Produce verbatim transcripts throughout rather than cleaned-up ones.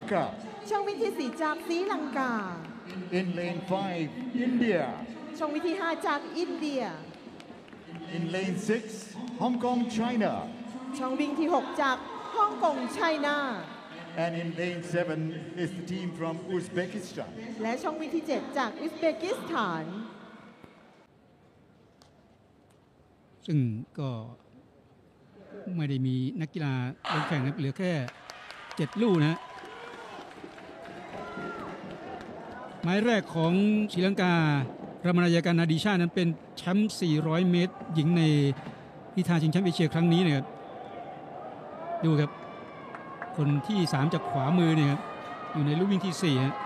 Lanka ช่องวิ่งที่สี่จากศรีลังกา In lane five India ช่องวิ่งที่ห้าจากอินเดีย In lane six Hong Kong China ช่องวิ่งที่หกจากฮ่องกงไชน่า and in lane seven is the team from Uzbekistan และช่องวิ่งที่เจ็ดจากอุซเบกิสถานซึ่งก็ไม่ได้มีนักกีฬาลงแข่งนะเหลือแค่เจ็ดลู่นะหมายแรกของศรีลังการามนายการนาดีชานั้นเป็นแชมป์สี่ร้อยเมตรหญิงในกีฬาชิงแชมป์เอเชียครั้งนี้นะครับดูครับคนที่สามจากขวามือเนี่ยครับอยู่ในลู่วิ่งที่สี่ฮะ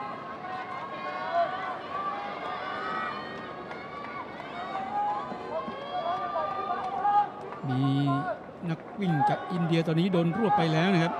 มีนักวิ่งจากอินเดียตอนนี้โดนรวบไปแล้วนะครับ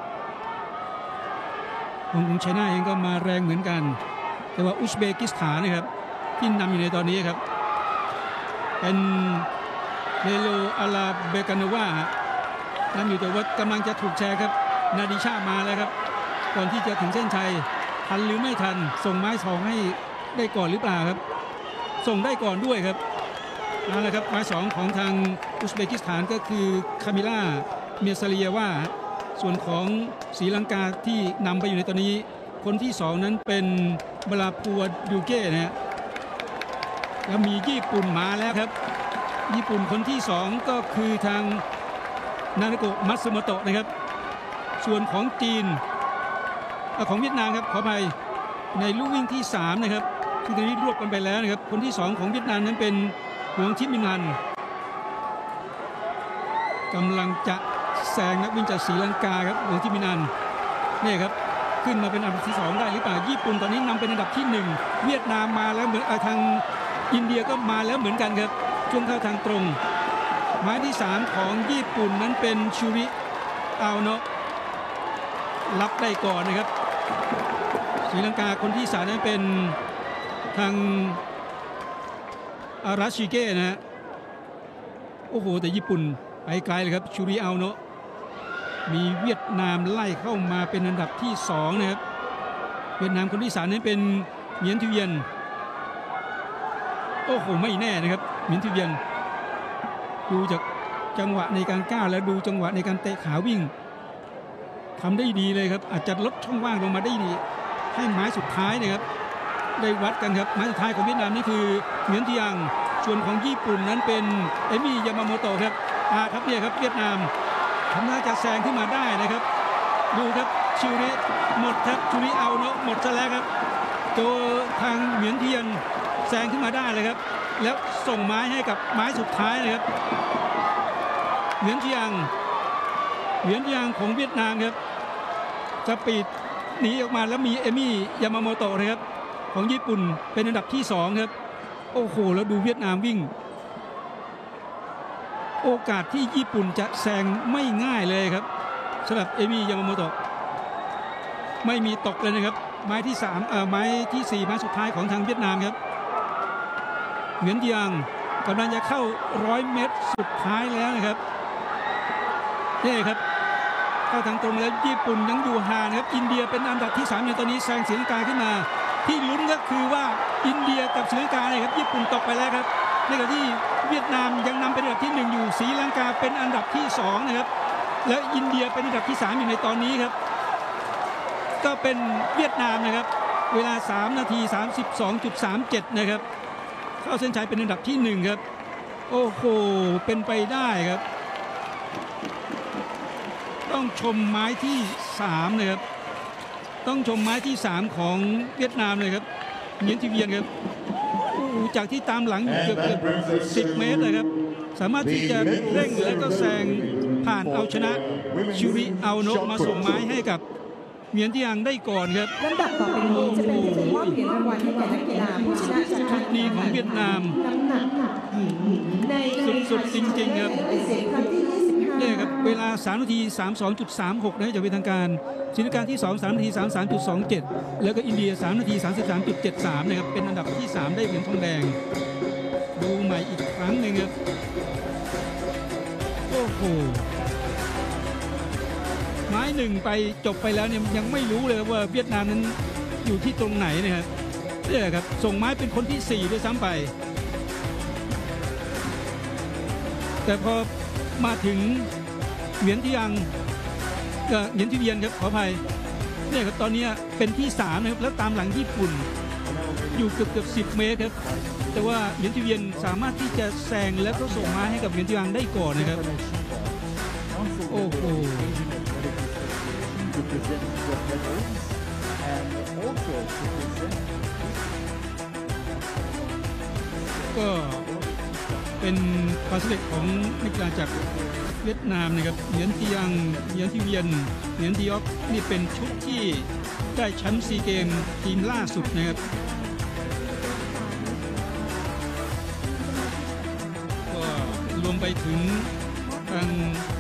ฮ่องกงไชน่าเองก็มาแรงเหมือนกันแต่ว่าอุซเบกิสถานนะครับที่นำอยู่ในตอนนี้ครับเป็นเนโลอาลาเบกาโนวานำอยู่แต่ว่ากำลังจะถูกแชร์ครับนาดิชามาแล้วครับก่อนที่จะถึงเส้นชัยทันหรือไม่ทันส่งไม้สองให้ได้ก่อนหรือเปล่าครับส่งได้ก่อนด้วยครับนั่นแหละครับไม้สองของทางอุซเบกิสถานก็คือคามิล่าเมียซาเลียวาส่วนของศรีลังกาที่นำไปอยู่ในตอนนี้คนที่สองนั้นเป็นบลาพัวดูเก้นะฮะแล้วมีญี่ปุ่นมาแล้วครับญี่ปุ่นคนที่สองก็คือทางนานาโกะมัตสึโมโตะนะครับส่วนของจีนของเวียดนามครับขออภัยในลู่วิ่งที่สามนะครับที่ตอนนี้รวบกันไปแล้วนะครับคนที่สองของเวียดนามนั้นเป็นหวงชิมินันกำลังจะแซงนักวิ่งจากศรีลังกาครับหวงชิมินันนี่ครับขึ้นมาเป็นอันดับที่สองได้หรือเปล่าญี่ปุ่นตอนนี้นำเป็นอันดับที่หนึ่งเวียดนามมาแล้วเหมือนทางอินเดียก็มาแล้วเหมือนกันครับช่วงเข้าทางตรงหมายที่สามของญี่ปุ่นนั้นเป็นชูริอาโนะรับได้ก่อนนะครับศรีลังกาคนที่สามนั้นเป็นทางอาราชิเกะนะฮะโอ้โหแต่ญี่ปุ่นไปไกลเลยครับชูริอาโนะมีเวียดนามไล่เข้ามาเป็นอันดับที่สองนะครับเวียดนามคนที่สามนั้นเป็นเหมียนทิเวียนโอ้โหไม่แน่นะครับเหมียนทิเวียนดูจากจังหวะในการก้าวและดูจังหวะในการเตะขาวิ่งทำได้ดีเลยครับอาจจะลดช่องว่างลงมาได้ดีให้ไม้สุดท้ายนะครับได้วัดกันครับไม้สุดท้ายของเวียดนามนี่คือเหมียนทิยังส่วนของญี่ปุ่นนั้นเป็นเอมิยามาโมโตะครับอ่าครับเนี่ยครับเวียดนามทำน่าจะแซงขึ้นมาได้นะครับดูครับชิริหมดครับชูริเอาเนาะหมดซะแล้วครับโจทางเหมียนเทียนแซงขึ้นมาได้เลยครับแล้วส่งไม้ให้กับไม้สุดท้ายเลยครับเหมียนเทียงเหมียนเทียงของเวียดนามครับสปีดหนีออกมาแล้วมีเอมี่ยามาโมโตะนะครับของญี่ปุ่นเป็นอันดับที่สองครับโอ้โหแล้วดูเวียดนามวิ่งโอกาสที่ญี่ปุ่นจะแซงไม่ง่ายเลยครับสำหรับเอมิยามาโมโตะไม่มีตกเลยนะครับไม้ที่สามเอ่อไม้ที่สี่ไม้สุดท้ายของทางเวียดนามครับเหมียนเทียงกำลังจะเข้าร้อยเมตรสุดท้ายแล้วนะครับนี่ครับเข้าทางตรงแล้วญี่ปุ่นยังอยู่ห่างครับอินเดียเป็นอันดับที่สามในตอนนี้แซงศรีลังกาขึ้นมาที่ลุ้นก็คือว่าอินเดียกับศรีลังกาเนี่ยครับญี่ปุ่นตกไปแล้วครับในขณะที่เวียดนามยังนำเป็นอันดับที่หนึ่งอยู่ศรีลังกาเป็นอันดับที่สองนะครับแล้วอินเดียเป็นอันดับที่สามอยู่ในตอนนี้ครับก็เป็นเวียดนามนะครับเวลาสามนาที สามสิบสองจุดสามเจ็ด นะครับเข้าเส้นชัยเป็นอันดับที่หนึ่งครับโอ้โหเป็นไปได้ครับต้องชมไม้ที่สามนะครับต้องชมไม้ที่สามของเวียดนามเลยครับเหมียนทิเวียนครับจากที่ตามหลังเกือบเกือบสิบเมตรเลยครับสามารถที่จะเร่งและก็แซงผ่านเอาชนะชูริเอาโนะมาส่งไม้ให้กับเหมียนเทียงได้ก่อนครับลำดับต่อไปนี้จะเป็นการมอบเหรียญรางวัลให้แก่นักกีฬาผู้ชนะจากการชุดนี้ของเวียดนามน้ำหนักหญิงในสุดๆจริงๆครับนี่ครับเวลาสามนาที สามสิบสองจุดสามหกนะจากเป็นทางการศรีลังกาที่สอง สามนาที สามสิบสามจุดสองเจ็ด แล้วก็อินเดียสามนาที สามสิบสามจุดเจ็ดสาม นะครับเป็นอันดับที่สามได้เหรียญทองแดงดูใหม่อีกครั้งหนึ่งครับโอ้โหไม้ม้หนึ่งไปจบไปแล้วเนี่ยยังไม่รู้เลยว่าเวียดนามนั้นอยู่ที่ตรงไหนนะครับเนี่ยครับส่งไม้เป็นคนที่สี่ด้วยซ้ำไปแต่พอมาถึงเหวียนที่ยังเหวียนที่เวียนครับขออภัยเนี่ยครับตอนนี้เป็นที่สามนะครับแล้วตามหลังญี่ปุ่นอยู่เกือบเกือบสิบเมตรครับแต่ว่าเหวียนที่เวียนสามารถที่จะแซงแล้วก็ส่งไม้ให้กับเหวียนที่ยังได้ก่อนนะครับโอ้โหก็เป็นความสำเร็จของนักกีฬาจากเวียดนามนะครับเหรียญที่ยังเหรียญที่เวียนเหรียญที่ยอกนี่เป็นชุดที่ได้แชมป์ซีเกมทีมล่าสุดนะครับก็รวมไปถึงทาง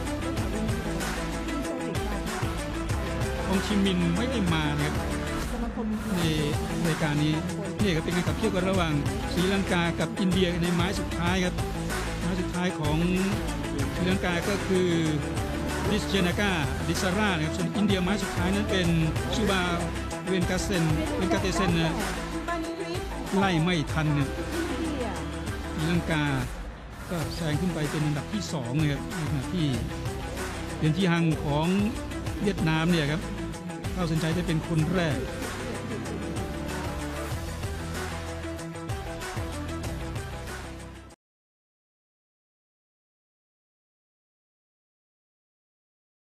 ของชิมินไม่ได้มานะครับในรายการนี้นี่ก็เป็นการขับเคี่ยวกันระหว่างศรีลังกากับอินเดียในไม้สุดท้ายครับไม้สุดท้ายของศรีลังกาก็คือดิสเจนากาดิสาร่านะครับส่วนอินเดียไม้สุดท้ายนั้นเป็นชูบาเวนกาเซนเวนกาเตเซนนะไล่ไม่ทันนะศรีลังกาก็แซงขึ้นไปเป็นอันดับที่สองนะครับในขณะที่เหรียญที่หังของเวียดนามเนี่ยครับเข้าเส้นชัยได้เป็นคนแรก